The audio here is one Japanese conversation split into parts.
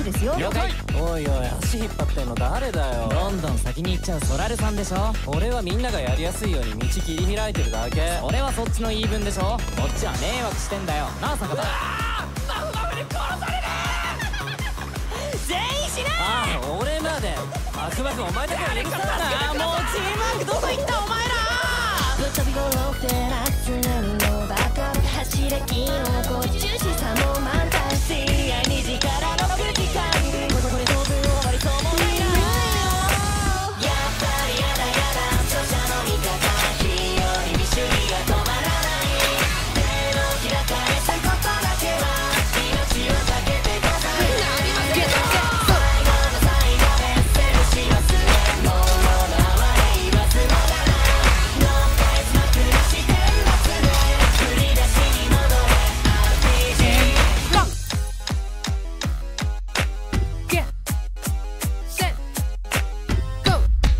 ですよ。 了解。 おいおい、足引っ張ってんの誰だよ。 どんどん先に行っちゃうソラルさんでしょ。 俺はみんながやりやすいように道切り開いてるだけ。 俺はそっちの言い分でしょ。こっちは迷惑してんだよなあ坂田。 マフマフに殺される。全員死ね。 ああ、俺までマクマクお前だけは許さない。 もうチームワークどこ行ったお前ら。 ぶっ飛び頃って集めるのばかり走れキノコ重視さも満タンし2時から6時間これ当分終わりそうもないな。やっぱりやだやだ著者の味方日和に主義が止まらない手の開かれたことだけは命をかけてございますけど最後の最後でセルし忘れもののあまり言わずもがないのペースまくりしてんますね振り出しに戻れ RPG Get set go。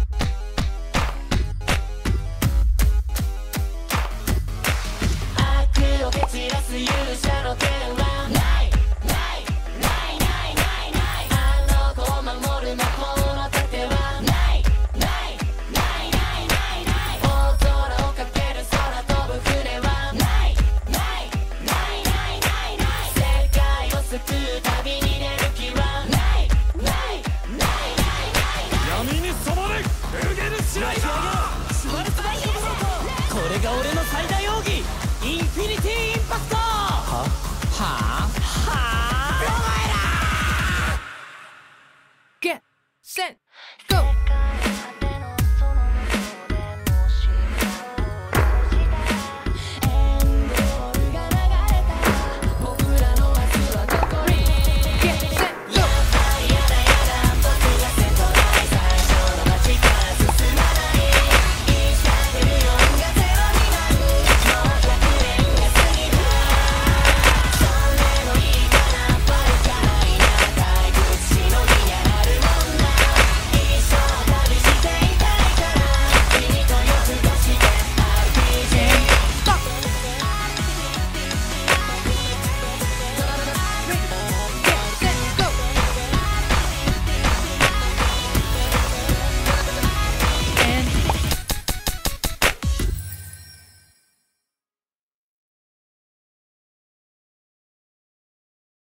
悪を蹴散らす勇者の剣はないないないないないないあの子を守る魔法の盾はないないないないないない大空をかける空飛ぶ船はないないないないないない世界を救う旅に出る気はないないないないない闇に染まれエルゲルシライダー。 スマルスバイヒルソートこれが俺の最大奥義インフィニティインパクト。はははあ